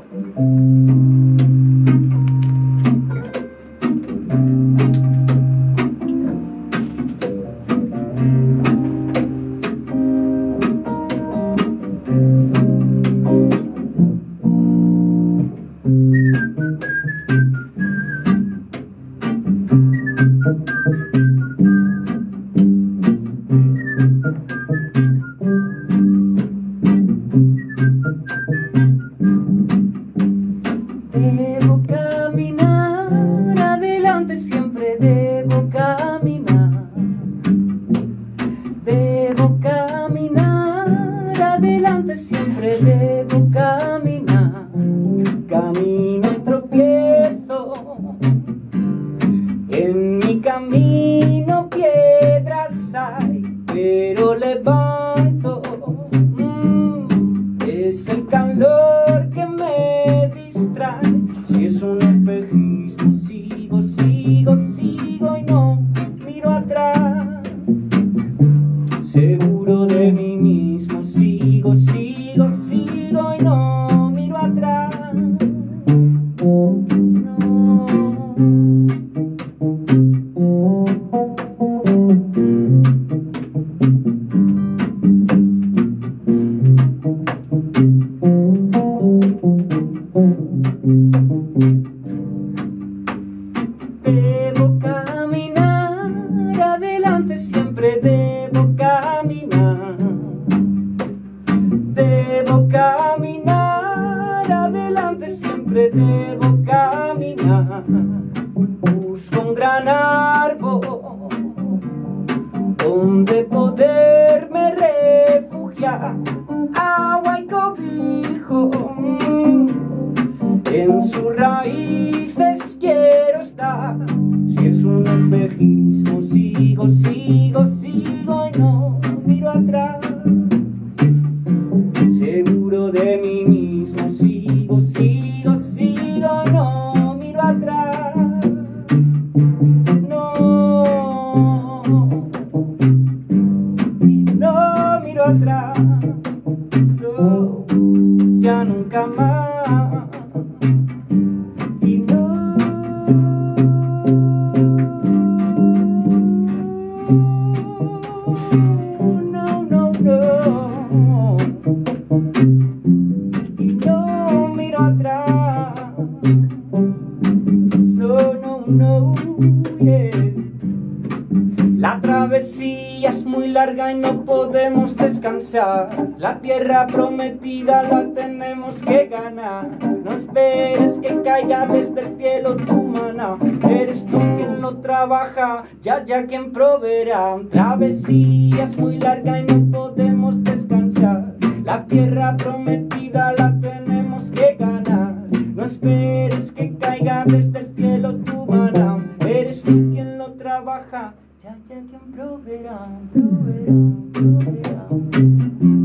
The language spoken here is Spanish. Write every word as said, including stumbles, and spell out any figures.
Debo caminar adelante, siempre debo caminar. Debo caminar adelante, siempre debo caminar. Camino y tropiezo, en mi camino piedras hay, pero levanto. Mm, es el calor que me distrae. Si es un espejismo, sigo, sigo, sigo y no miro atrás. Seguro de mí mismo, sigo, sigo, sigo y no miro atrás. No. Debo caminar adelante, siempre debo caminar. Debo caminar adelante, siempre debo caminar. Busco un gran árbol donde poderme refugiar, agua y cobijo. En sus raíces quiero estar. Si es un espejismo, sigo, sigo, sigo y no miro atrás. Seguro de mí mismo, sigo, sigo, sigo y no miro atrás. No, y no miro atrás. No, ya nunca más. Y no miro atrás. No, no, no, yeah. La travesía es muy larga y no podemos descansar. La tierra prometida la tenemos que ganar. No esperes que caiga desde el cielo tu maná. Eres tú quien lo trabaja, ya ya quien proveerá. Travesía es muy larga y no podemos descansar. La tierra prometida la tenemos que ganar. No esperes que caiga desde el cielo tu maná. Eres tú quien lo trabaja, ya ya quien proveerá, proveerá, proveerá.